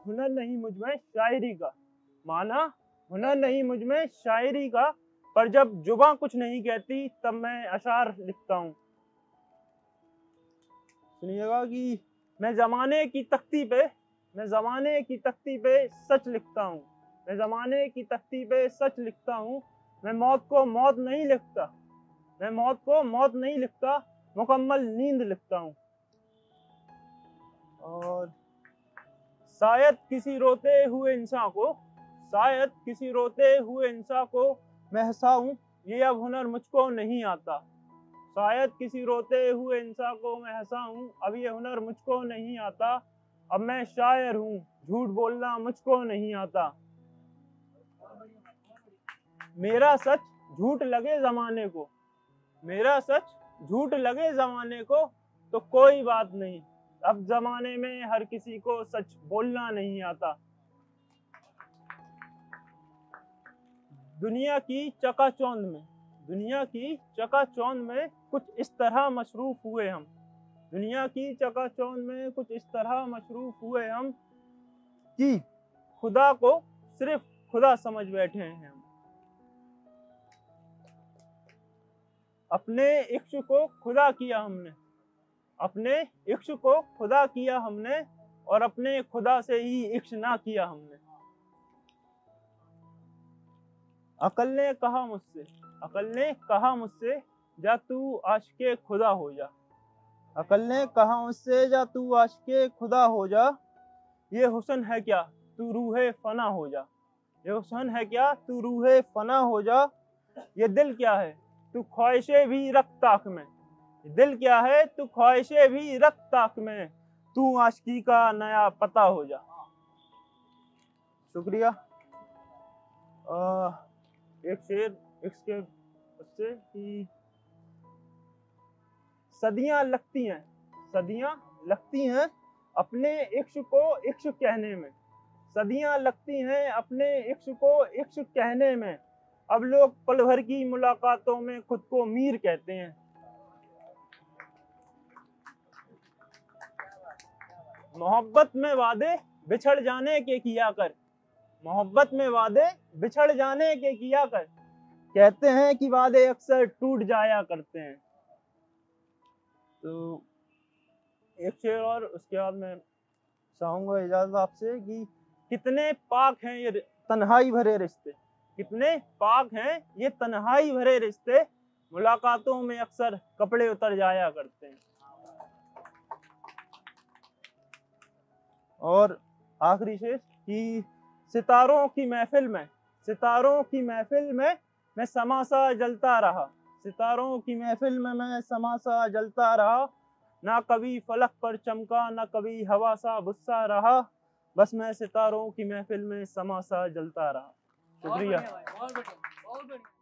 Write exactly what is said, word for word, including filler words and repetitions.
हुनर नहीं मुझ में शायरी का, माना हुनर नहीं मुझ में शायरी का, पर जब जुबां कुछ नहीं कहती तब मैं अशार लिखता हूँ। सुनिएगा कि मैं जमाने की तख्ती पे मैं जमाने की तख्ती पे सच लिखता हूँ, मैं जमाने की तख्ती पे सच लिखता हूँ। मैं मौत को मौत नहीं लिखता, मैं मौत को मौत नहीं लिखता, मुकम्मल नींद लिखता हूँ। और शायद किसी रोते हुए इंसान को शायद किसी रोते हुए इंसान को मैं हंसाऊं, ये अब हुनर मुझको नहीं आता। शायद किसी रोते हुए इंसान को मैं हंसाऊं, अब ये हुनर मुझको नहीं आता। अब मैं शायर हूँ, झूठ बोलना मुझको नहीं आता। मेरा सच झूठ लगे जमाने को मेरा सच झूठ लगे जमाने को तो कोई बात नहीं, अब जमाने में हर किसी को सच बोलना नहीं आता। दुनिया की चकाचौंध में दुनिया की चकाचौंध में कुछ इस तरह मशरूफ हुए हम दुनिया की चकाचौंध में कुछ इस तरह मशरूफ हुए हम कि खुदा को सिर्फ खुदा समझ बैठे हैं हम। अपने इश्क को खुदा किया हमने अपने इश्क को खुदा किया हमने और अपने खुदा से ही इश्क ना किया हमने। अकल ने कहा मुझसे अकल ने कहा मुझसे जा तू आशिके खुदा हो जा अकल ने कहा मुझसे जा तू आशिके खुदा हो जा। ये हुस्न है क्या तू रूहे फना हो जा ये हुस्न है क्या तू रूहे फना हो जा। ये दिल क्या है तू ख्वाहिशें भी रख ताक में दिल क्या है तू ख्वाहिशें भी रख ताक में, तू आशिकी का नया पता हो जा। शुक्रिया। आ, एक शेर इसके उससे कि सदियां लगती हैं सदियां लगती हैं अपने इश्क को इश्क कहने में सदियां लगती हैं अपने इश्क को इश्क कहने में। अब लोग पल भर की मुलाकातों में खुद को मीर कहते हैं। मोहब्बत में वादे बिछड़ जाने के किया कर मोहब्बत में वादे बिछड़ जाने के किया कर, कहते हैं कि वादे अक्सर टूट जाया करते हैं। तो एक शेर और उसके बाद मैं चाहूंगा इजाजत आपसे कि कितने पाक हैं ये तन्हाई भरे रिश्ते कितने पाक हैं ये तन्हाई भरे रिश्ते, मुलाकातों में अक्सर कपड़े उतर जाया करते हैं। और आखिरी शेर कि सितारों की महफिल में सितारों की महफिल में मैं समा सा जलता रहा सितारों की महफिल में मैं समा सा जलता रहा। ना कभी फलक पर चमका ना कभी हवा सा गुस्सा रहा, बस मैं सितारों की महफिल में समा सा जलता रहा। शुक्रिया।